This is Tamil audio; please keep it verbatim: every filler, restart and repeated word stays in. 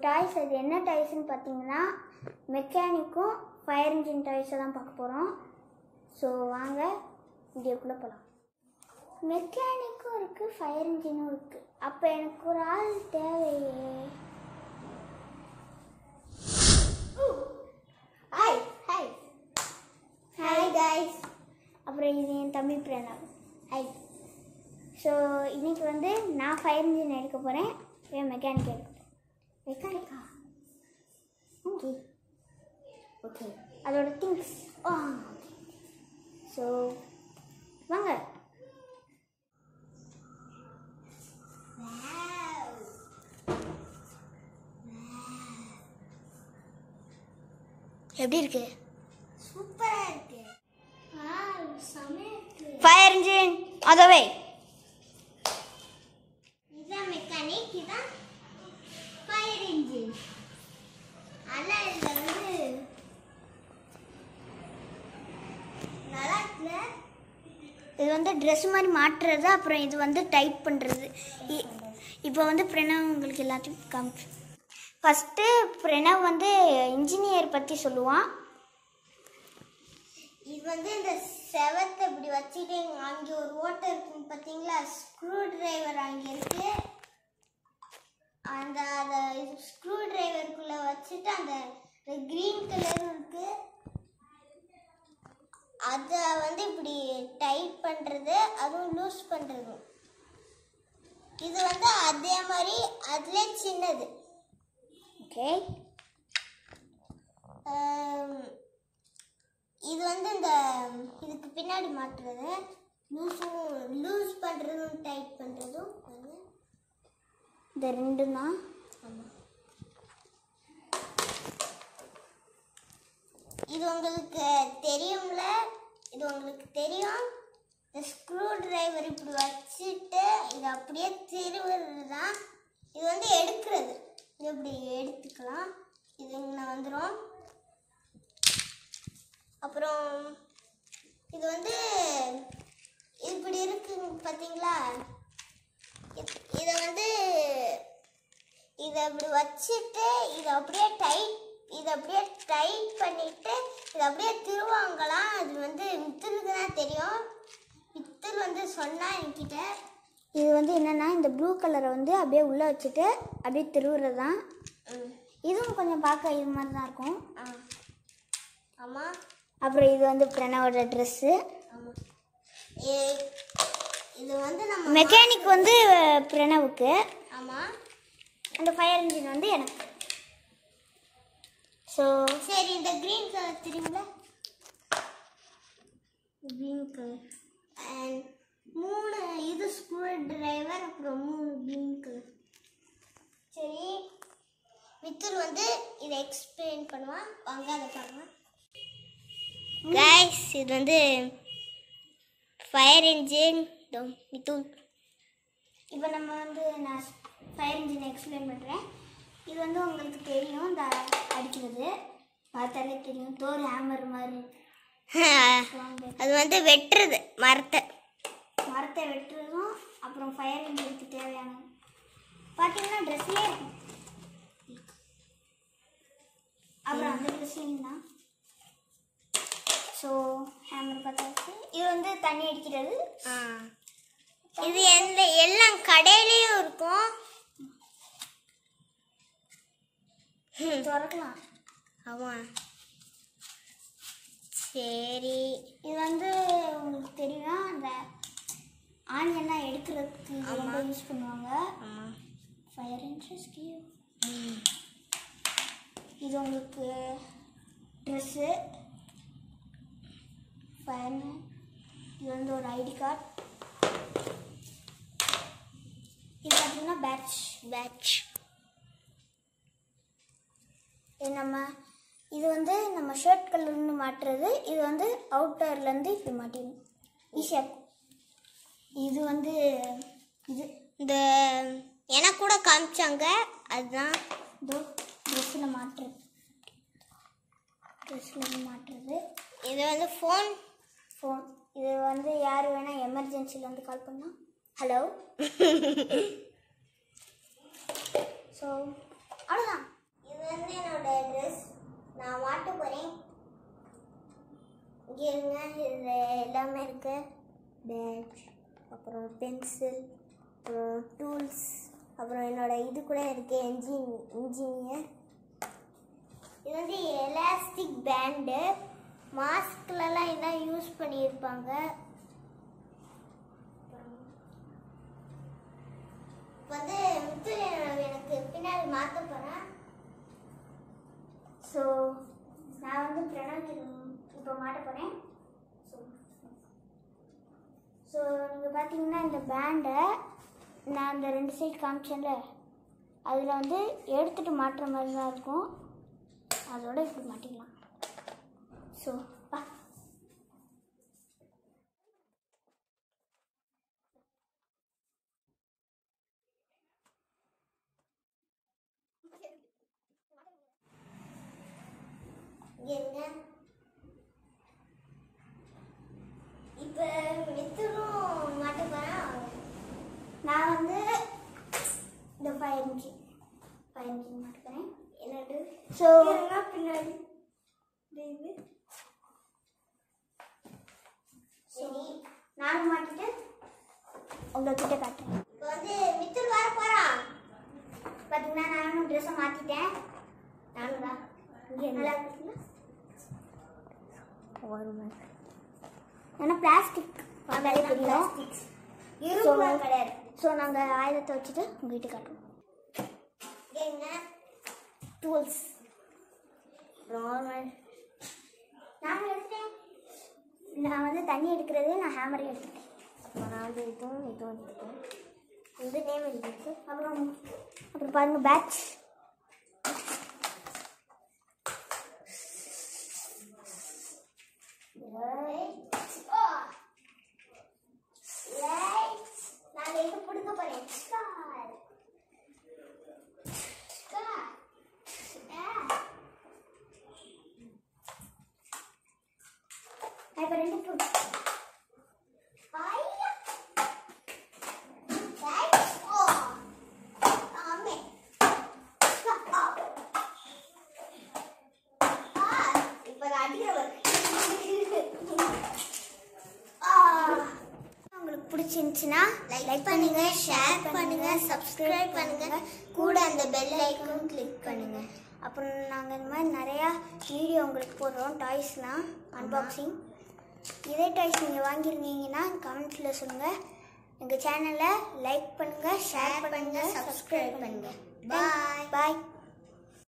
டாய்ஸ் அது என்ன டாய்ஸ்ன்னு பார்த்தீங்கன்னா மெக்கானிக்கும் ஃபயர் இன்ஜின் டாய்ஸை தான் பார்க்க போகிறோம். ஸோ வாங்க வீடியோக்குள்ளே போகலாம். மெக்கானிக்கும் இருக்குது, ஃபயர் இன்ஜினும் இருக்குது. அப்போ எனக்கு ஒரு ஆள் தேவையே. Hi hi hi guys. அப்புறம் இது என் தம்பி பிரணவ். ஹாய். ஸோ இன்னைக்கு வந்து நான் ஃபயர் இன்ஜின் எடுக்க போகிறேன், என் மெக்கானிக் எடுக்க போகிறேன். மெக்கானிக்கா? ஓகே ஓகே அதோட திங்ஸ். ஆ ஸோ வாங்க. எப்படி இருக்கு? சூப்பரா இருக்கு. ஃபயர் இன்ஜின் அதவே. இதான் மெக்கானிக், இதான் ஃபயர் இன்ஜின். ஆனா இதுல வந்து நல்லா இருக்குல்ல. இது வந்து ட்ரெஸ் மாதிரி மாட்டுறது, அப்புறம் இது வந்து டைட் பண்ணுறது. இப்போ வந்து பிரணவ் உங்களுக்கு எல்லாத்தையும் காமிச்சு. ஃபஸ்ட்டு பிரணவ் வந்து இன்ஜினியர் பற்றி சொல்லுவான். இது வந்து இந்த செவத்தை இப்படி வச்சுட்டு அங்கே ஒரு ஓட்டை இருக்குன்னு பார்த்தீங்களா, ஸ்க்ரூ டிரைவர் அங்கே இருக்கு. அந்த அதை ஸ்க்ரூ டிரைவருக்குள்ளே வச்சுட்டு அந்த க்ரீன் கலரும் இருக்கு, அதை வந்து இப்படி டைட் பண்ணுறது, அதுவும் லூஸ் பண்ணுறது. இது வந்து அதே மாதிரி அதுலேயே சின்னது. ஓகே. இது வந்து இந்த இதுக்கு பின்னாடி மாட்டுறது, லூஸும் லூஸ் பண்ணுறதும் டைட் பண்ணுறதும் இந்த ரெண்டு தான். ஆமாம். இது உங்களுக்கு தெரியும்ல, இது உங்களுக்கு தெரியும். இந்த ஸ்க்ரூ டிரைவர் இப்படி வச்சுட்டு இது அப்படியே திருவுறது தான். இது வந்து எடுக்கிறது, இது இப்படி எடுத்துக்கலாம். இது இங்கே வந்துடும். அப்புறம் இது வந்து இப்படி இருக்கு பார்த்தீங்களா, இதை வந்து இதை இப்படி வச்சுட்டு இதை அப்படியே டைட் இதை அப்படியே டைட் பண்ணிட்டு இதை அப்படியே திருவாங்கலாம். அது வந்து மித்துலுக்கு தான் தெரியும். மித்துல் வந்து சொன்னா என்கிட்ட. இது வந்து என்னென்னா இந்த ப்ளூ கலரை வந்து அப்படியே உள்ளே வச்சுட்டு அப்படியே திருவுறது தான். இதுவும் கொஞ்சம் பார்க்க இது மாதிரி தான் இருக்கும். ஆமாம். அப்புறம் இது வந்து பிரணவோட ட்ரெஸ்ஸு. ஆமாம். இது வந்து நம்ம மெக்கானிக் வந்து பிரணவுக்கு. ஆமாம். அந்த ஃபயர் இன்ஜின் வந்து எனக்கு. ஸோ சரி, இந்த க்ரீன் கலர் தெரியுங்களா, க்ரீன் கலர் அண்ட் மூணு இது ஸ்க்ரூ டிரைவர், அப்புறம் மூணு க்ரீன் கலர். சரி, மித்துல் வந்து இதை எக்ஸ்பிளைன் பண்ணுவான், வாங்க அதை பார்க்கலாம். கைஸ், இது வந்து ஃபயர் இன்ஜின் மித்துல். இப்போ நம்ம வந்து நான் ஃபயர் இன்ஜின் எக்ஸ்பிளைன் பண்ணுறேன். இது வந்து உங்களுக்கு தெரியும், இந்த அடிக்கிறது பார்த்தாலே தெரியும், தோர் ஹேமர் மாதிரி. அது வந்து வெட்டுறது, மரத்தை மரத்தை வெட்டுறதும். அப்புறம் ஃபயர் இன்ஜினுக்கு தேவையான பார்த்தீங்கன்னா ட்ரெஸ்லேயே இருக்கும். அப்புறம் அந்த ட்ரெஸ்ஸிங் தான். ஸோ ஹேமர் பார்த்தாச்சு. இது வந்து தண்ணி அடிக்கிறது. இது எந்த எல்லாம் கடையிலையும் இருக்கும், திறக்கலாம். ஆமாம். சரி, இது வந்து உங்களுக்கு தெரியும், அந்த ஆனியெல்லாம் எடுக்கிறதுக்கு ரொம்ப யூஸ் பண்ணுவாங்க. ஆமாம். Fire interest. இது உங்களுக்கு ட்ரெஸ்ஸு, ஃபயர்மேன். இது வந்து ஒரு ஐடி கார்டு. இது பார்த்தீங்கன்னா பேட்ச் பேட்ச் இது நம்ம இது வந்து நம்ம ஷர்ட் கலர்னு மாட்டுறது. இது வந்து அவுட்டர்லேருந்து இப்படி மாட்டிடணும், ஈஸியாக இருக்கும். இது வந்து இது இந்த எனக்கு கூட காமிச்சாங்க, அதுதான் இதோ ட்ரெஸ்ஸில் மாட்டுறது, ட்ரெஸ்ஸில் மாட்டுறது. இது வந்து ஃபோன் ஃபோன் இது வந்து யார் வேணால் எமர்ஜென்சியில் வந்து கால் பண்ணால் ஹலோ. ஸோ அவ்வளோதான். எல்லாமே இருக்கு. பேட்ச், அப்புறம் பென்சில், அப்புறம் டூல்ஸ், அப்புறம் என்னோட இது கூட இருக்கு என்ஜின் இன்ஜினியர். இது வந்து எலாஸ்டிக் பேண்டு. மாஸ்க்லலாம் இதான் யூஸ் பண்ணியிருப்பாங்க. வந்து மித்துல் எனக்கு பின்னாடி மாற்ற போகிறேன். ஸோ நான் வந்து பிரணவ் இப்போ மாட்ட போகிறேன். ஸோ ஸோ நீங்கள் பார்த்தீங்கன்னா இந்த பேண்டை நான் அந்த ரெண்டு சைடு காமிச்சேன்ல, அதில் வந்து எடுத்துகிட்டு மாட்டுற மாதிரி தான் இருக்கும். அதோட இப்படி மாட்டிக்கலாம். ஸோ பா என்ன இப்போ மித்துலும் மாட்ட போகிறேன். நான் வந்து இந்த ஃபயர் இன்ஜின் ஃபயர் இன்ஜின் மாட்ட போகிறேன். என்னது ஸோ பின்னாடி இது சரி நானும் மாட்டிட்டு உங்கள்கிட்ட காட்டுறேன். இப்போ வந்து மித்துல் வர போகிறான். பார்த்தீங்கன்னா நானும் ட்ரெஸ்ஸை மாற்றிட்டேன். நானும் தான் இங்கே நல்லா இருக்குங்களா ஏன்னா பிளாஸ்டிக் வாங்காலே தெரியும். கிடையாது. ஸோ நாங்கள் ஆயுதத்தை வச்சுட்டு உங்ககிட்ட காட்டுவோம். என்ன டூல்ஸ் நார்மல் நான் எடுத்தேன். நான் வந்து தண்ணி எடுக்கிறது நான் ஹேமரே எடுத்துட்டேன். நான் வந்து இதுவும் இதுவும் எடுத்துட்டேன். இது நேம் எழுதிருக்கு. அப்புறம் அப்புறம் பாருங்கள் பேட்ச். நாங்கள் இது பிடிக்க போகிறேன். இப்போ ரெண்டு ஃப்ரூட் இப்போ அடிக்கிறவர் உங்களுக்கு பிடிச்சிருந்துச்சுன்னா லைக் பண்ணுங்க, ஷேர் பண்ணுங்க, சப்ஸ்கிரைப் பண்ணுங்க, கூட அந்த பெல் ஐக்கனும் கிளிக் பண்ணுங்க. அப்புறம் நாங்கள் இந்த மாதிரி நிறையா வீடியோ உங்களுக்கு போடுறோம். டாய்ஸ்லாம் அன்பாக்சிங். இதே டாய்ஸ் நீங்கள் வாங்கியிருந்தீங்கன்னா கமெண்ட்ஸில் சொல்லுங்கள். எங்கள் சேனலை லைக் பண்ணுங்கள், ஷேர் பண்ணுங்கள், சப்ஸ்கிரைப் பண்ணுங்கள். பாய் பாய்.